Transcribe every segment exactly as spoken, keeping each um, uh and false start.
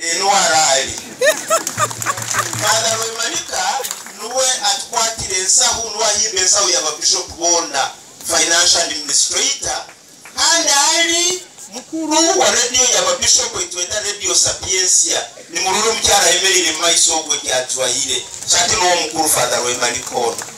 enwarali Father Roimanika nuwe atkwatire ensahu nuwa hibe ensahu ya Bishop Bonda financial administrator and ali mukuru wa radio ya Bishop itweta Radio Sapiensia ni mururu mkyara emerire maiso ogwe kyatwahire chati no mukuru Father Roimanika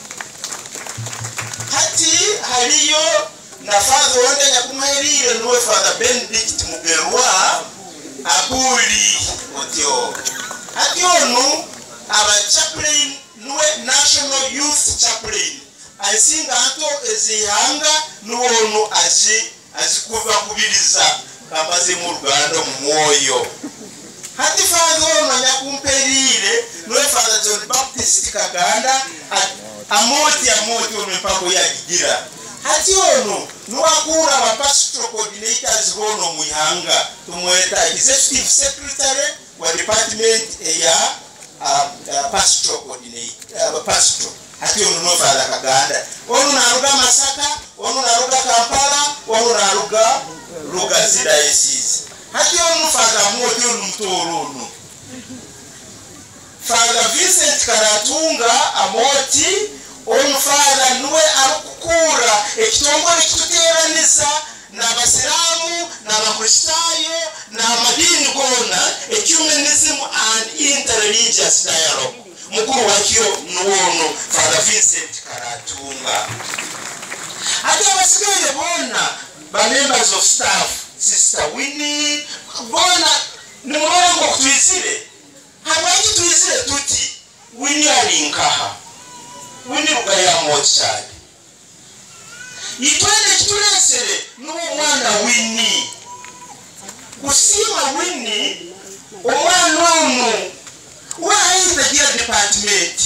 hati haliyo na Father wanda nyakumairire nuwe Father Benedict Mugerwa abuli otyo hati onu aba chaplain nuwe National Youth Chaplain asinga ato ezihanga nuwono aji azikuva kubiriza kambaze mu Uganda mu mwoyo hati Father ono nyakumperire nuwe Father John Baptist Kaganda amoti amoti ono mpako yagigira hati ono nuwakura wa pastoral coordinators hono muihanga tumweta executive secretary wa department ya uh, uh, pastoral coordinator uh, pastoral hati ono no Father Kaganda ono naruga Masaka ono naruga Kampala ono naruga ruga Diocese hati ono Father mwote ono mtoro ono Father Vincent Karatunga amoti ono Father nuwe arukukura ekitongole kituteraniza n'abasilamu n'abakristayo n'amadini gona ecumenism and interreligious dialogue mukuru wakyo nuwono Father Vincent Karatunga ati abasigaye bona ba members of staff Sister Winnie bona nimulongo kutwisire habaiki twisire tuti Winnie alinkaha Winnie ugaya mochali itwende kitulesere nuwo mwana Winnie kusima Winnie omwana ono wahize dia department